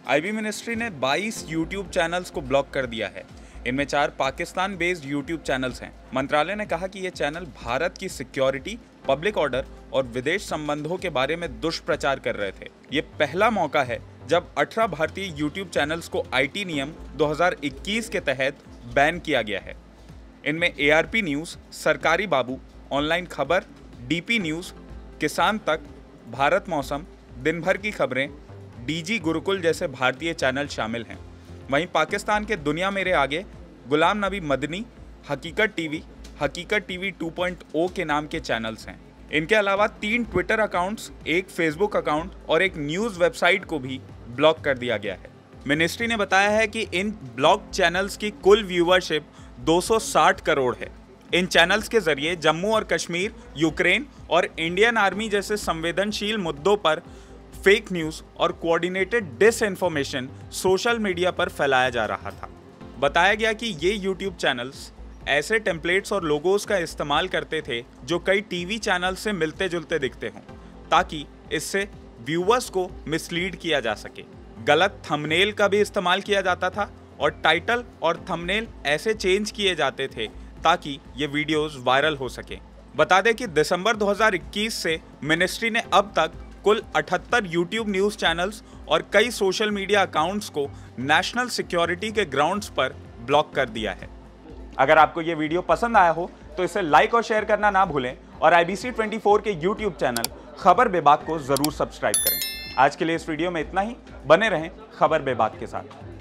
IB ministry ने 22 YouTube channels को block कर दिया है। इनमें 4 पाकिस्तान बेस्ड यूट्यूब चैनल्स हैं। मंत्रालय ने कहा कि ये चैनल भारत की सिक्योरिटी, पब्लिक ऑर्डर और विदेश संबंधों के बारे में दुष्प्रचार कर रहे थे। ये पहला मौका है जब 18 भारतीय यूट्यूब चैनल्स को आईटी नियम 2021 के तहत बैन किया गया है। इनमें ARP news, Sarkari Babu, online Khabar, DP news, Kisan Tak, Bharat मौसम, दिन भर की खबरें, डीजी गुरुकुल जैसे भारतीय चैनल शामिल हैं। वहीं पाकिस्तान के दुनिया मेरे आगे, गुलाम नबी मदनी, हकीकत टीवी 2.0 के नाम के चैनल्स हैं। इनके अलावा 3 ट्विटर अकाउंट्स, एक फेसबुक अकाउंट और एक न्यूज़ वेबसाइट को भी ब्लॉक कर दिया गया है। मिनिस्ट्री ने बताया है कि इन ब्लॉक चैनल्स की कुल व्यूअरशिप 260 करोड़ है। इन चैनल्स के जरिए जम्मू और कश्मीर, यूक्रेन और इंडियन आर्मी जैसे संवेदनशील मुद्दों पर फेक न्यूज़ और कोऑर्डिनेटेड डिसइंफॉर्मेशन सोशल मीडिया पर फैलाया जा रहा था। बताया गया कि ये यूट्यूब चैनल्स ऐसे टेम्पलेट्स और लोगोस का इस्तेमाल करते थे जो कई टीवी चैनल से मिलते जुलते दिखते हों, ताकि इससे व्यूअर्स को मिसलीड किया जा सके। गलत थंबनेल का भी इस्तेमाल किया जाता था और टाइटल और थंबनेल ऐसे चेंज किए जाते थे ताकि ये वीडियोस वायरल हो सके। बता दें कि दिसंबर 2021 से मिनिस्ट्री ने अब तक कुल 78 यूट्यूब न्यूज़ चैनल्स और कई सोशल मीडिया अकाउंट्स को नेशनल सिक्योरिटी के ग्राउंड्स पर ब्लॉक कर दिया है। अगर आपको ये वीडियो पसंद आया हो तो इसे लाइक और शेयर करना ना भूलें और IBC 24 के यूट्यूब चैनल खबर बेबाक को जरूर सब्सक्राइब करें। आज के लिए इस वीडियो में इतना ही। बने रहें खबर बेबाक के साथ।